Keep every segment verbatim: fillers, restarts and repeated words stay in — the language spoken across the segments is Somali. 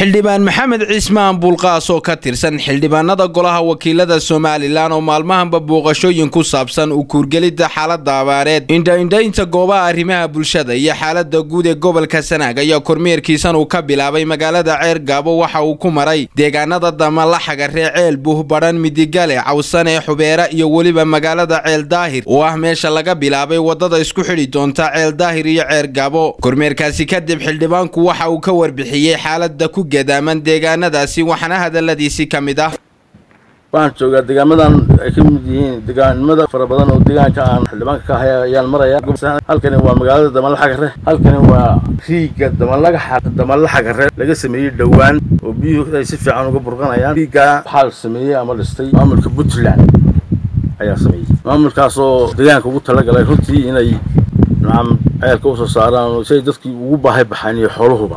xildhibaan maxamed cismaan bulqaas oo ka tirsan xildhibaanada golaha wakiilada Soomaaliland oo maalmahanba booqashooyin ku saabsan u kuurgelida xaaladda abaareed indha-indhaynta goobaha arrimaha bulshada iyo xaaladda guud ee gobolka Sanaag ayaa kormeerkiisan uu ka bilaabay magaalada Ceergaabo waxa uu ku maray deegaanada Damalaxaga Ceel Buuhbaran Midigale Cawsane Xubeera iyo waliba magaalada Ceel Daahir oo ah meesha laga bilaabay wadada isku xidhi doonta Ceel Daahir iyo Ceergaabo kormeerkaasi kadib xildhibaanku waxa uu ka warbixiyay xaaladda ku gadaman deegaanadaasi waxana hadaladiisi kamid ah waan joogaa deegaamadan ay ka mid yihiin deegaanada fara badan oo deegaanka aan xildhibaanka ka hayay ayaan maraya halkani waa magaalada Damalaxaga halkani waa riiga Damalaxaga Damalaxaga laga sameeyay dhawaan oo biyuhu ay si fiican uga burqanayaan riiga xal sameeyay ama dhistay maamulka Puntland ayaa sameeyay maamulkaas oo deegaanka ugu talagalay runtii inay naam ceelka u soo saaraan oo say dadkii ugu baahay baxaan iyo xooluhuba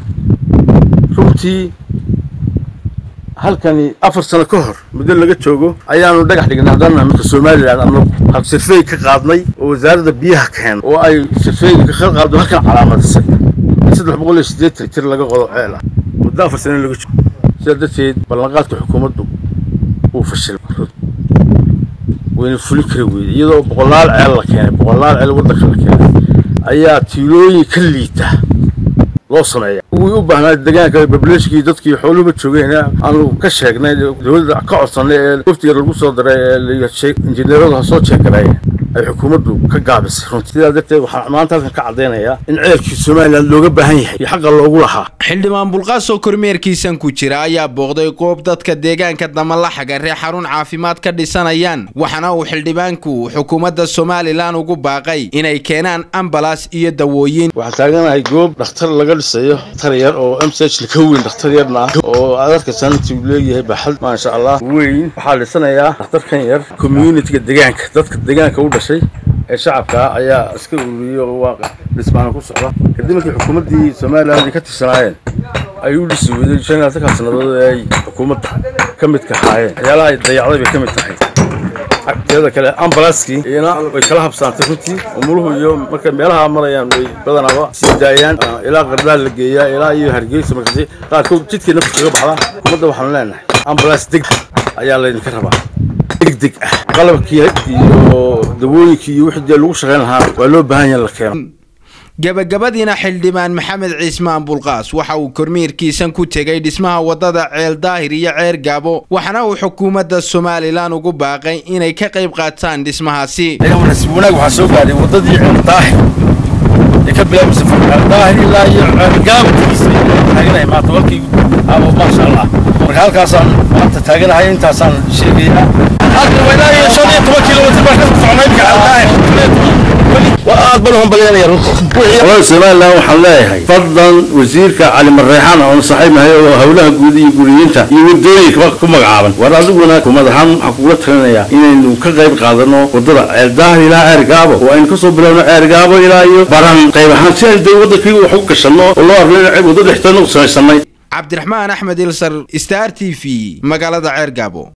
runtii halkani afar sano ka hor muddo laga joogo ayaanu dhagax dhignay hadana marka Soomaaliland ama hab sirfay ka qaadnay oo wasaaradda biyaha keen oo ay sirfay ka qaado halkan calaamadisay saddex boqol iyo siddeetan tir laga qodo ceel ah muddo afar sano laga joogo sida dadkeed ballanqaadka xukuumaddu uu fashilay wayna fulin kari weeyay iyadoo boqolaal ceel la keenay boqolaal ceel waddanka la keenay ayaa tiilooyin ka liita loo sameeyay ugu u baahnaa deegaanka bableeshkii dadkii xooluhu joogeen aanu ka sheegnay dawladda ka codsanay ee waftiga lagu soo diray ee injineerada soo jeegalay ay xukuumaddu ka gaabisay runtii sidaa darteed waxaan maanta halkan ka cadeynayaa in ceelkii Soomaaliland looga baahan yahay iyo xaq loogu lahaa xildhibaan bulqaas oo kormeerkiisan ku jira ayaa booqday goob dadka deegaanka Damalaxaga reer xarun caafimaad ka dhisanayaan waxana uu xildhibaanku xukuumadda Soomaaliland ugu baaqay inay keenaan ambulance iyo dawooyin waxa taaganahay goob dhakhtar laga dhisayo tariyar oo M C H ka weyn dhakhtar yarna oo adarka sanadkii uu leeyahay baxal ma sha Allah weyn waxa dhisanayaa dhakhtarkan yar community deegaanka dadka deegaanka u dhashay ee shacabka ayaa iska ururiyo waaqa dhismaana ku socda kadib markii xukuumaddii Soomaaliland ka tirsanayeen ay u dhisay wadada shanaad ka sanadood ay xukuumadda ka mid ka haayeen ayaala ay dayacday bay ka mid tahay iyada kale ambulance ina way kala habsaantay runtii umuluhu iyo marka meelaha marayaan way badanaba si daayaan ilaa qardaal la geeyaa ilaa iyo Hargeysa markii qaar ku jidkii nafta kaga baxda xukuumadda waxaan leenahay ambulance deg ayaa la idin ka rabaa degdeg ah qalabkii iyo dawooyinkii iyo wixii lagu shaqeyn lahaa waa loo baahan yahay la keeno gabagabadina xildhibaan maxamed cismaan bulqaas waxa uu kormeerkiisan ku tagay dhismaha wadada Ceel Daahir iyo Ceergaabo waxana uu xukuumadda Soomaaliland ugu baaqay inay ka qayb qaataan dhismahaasi ayuu nasbuunag waxa soo gaaray wadadii Ceel Daahir ee ka bilaabay safarka Ceel Daahir ilaa iyo Ceergaabo taaganahay ma tawalkii abo ma sha Allah marka halkaas aan maanta taaganahay intaasaan sheegaya halka wadaay shan iyo toban kiiloomitir baa ka soconay Ceel Daahir وأنا بلهم بلينا يا رب. والله سماه الله وحلاها. فضل وزيرك علي مريحان أو صاحب ما هي هؤلاء جودي جورينتا يودوني كم عابن. ورادونا كم ذهان حقولتنا يا إنه كغيب قادرنا وضرع الداه إلى أرجابه وإن كسب لنا أرجابه إلى يو بران قيب حسين دودة فيه وحق الشنو والله ربنا عيب وضد احتنو سنة. عبد الرحمن أحمد السر ستار تي في مقالة Ceergaabo.